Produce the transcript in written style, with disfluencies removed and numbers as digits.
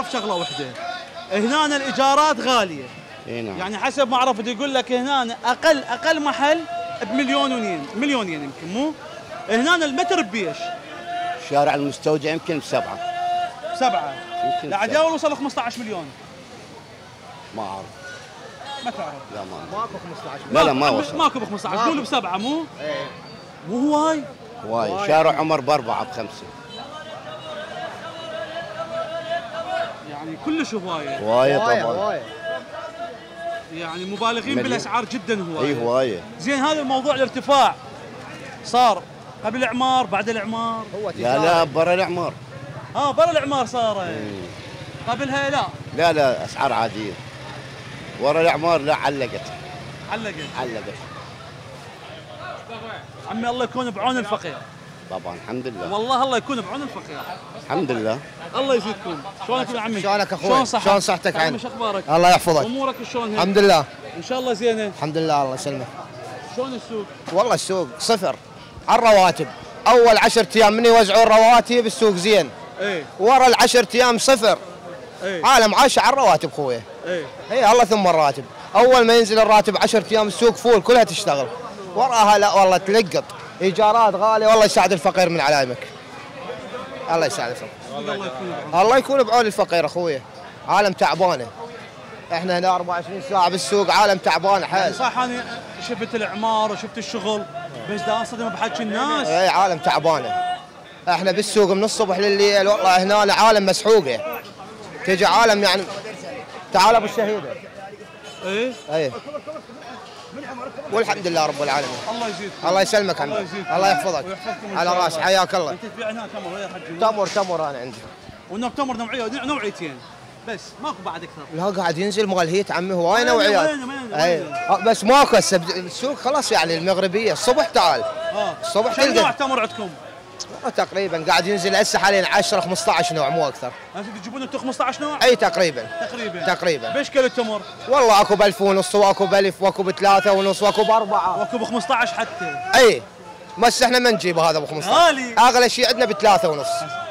تعرف شغله واحده، هنا الايجارات غاليه. اي نعم. يعني حسب ما عرفت يقول لك هنا اقل محل بمليون ونين، مليونين يمكن مو؟ هنا المتر ببيش؟ شارع المستودع يمكن بسبعة. بسبعة؟ لا عجاول وصل 15 مليون. ما اعرف. ما تعرف؟ لا ما اعرف. ماكو 15 لا لا ما وصل. ماكو ب 15، قولوا بسبعة مو؟ ايه مو هواي؟ هواي. شارع عمر باربعة بخمسة. يعني كلش هواية. هواية طبعا. يعني مبالغين بالاسعار جدا هواية. اي هواية. زين هذا الموضوع الارتفاع صار قبل الاعمار بعد الاعمار؟ هو لا لا برا الاعمار. برا الاعمار صارت. قبلها لا. لا لا اسعار عادية. ورا الاعمار لا علقت. علقت. عمي الله يكون بعون الفقير. طبعا الحمد لله. والله الله يكون بعون الفقير. الحمد لله. الله يزيدكم. شلونك يا عمي؟ شلونك اخوي؟ شلون صحتك؟ شلون صحتك عين؟ شو اخبارك؟ الله يحفظك. امورك شلون هيك؟ الحمد لله. ان شاء الله زينه. الحمد لله الله يسلمك. شلون السوق؟ والله السوق صفر على الرواتب، اول 10 ايام من يوزعون الرواتب السوق زين. ايه ورا ال10 ايام صفر. ايه عالم عايشه على الرواتب خويا. ايه اي الله ثم الراتب، اول ما ينزل الراتب 10 ايام السوق فول كلها تشتغل، وراها لا والله تلقط، ايجارات غاليه، والله يساعد الفقير من علامك. الله يساعد الفقير. الله يكون بعون الفقير اخويا، عالم تعبانه. احنا هنا 24 ساعه بالسوق، عالم تعبانه حيل. صح انا شفت الاعمار وشفت الشغل بس دا انصدم بحكي الناس. اي عالم تعبانه. احنا بالسوق من الصبح لليل، والله هنا عالم مسحوقه. تجي عالم يعني. تعال ابو الشهيده. ايه اي والحمد لله رب العالمين. الله يزيدك. الله يسلمك عمي. الله يحفظك. على راسي حياك الله. انت تبيع هنا تمر يا حجي؟ تمر انا عندي. والنوع تمر نوعيتين بس ماكو بعد اكثر. لا قاعد ينزل مغلهيت عمي هواي نوعيات. اي بس ماكو هسه السوق خلاص يعني المغربيه الصبح تعال. الصبح تلقى. تلقى. نوع تمر عندكم؟ تقريبا قاعد ينزل هسه حاليا 10 15 نوع مو اكثر. انتم تجيبون انتم 15 نوع؟ اي تقريبا. تقريبا. بايش كيلو التمر؟ والله اكو ب1000 ونص، واكو ب1000، واكو ب3 ونص، واكو ب4، واكو ب15 حتى. اي بس احنا ما نجيبه هذا ب15. غالي. اغلى شيء عندنا ب3 ونص.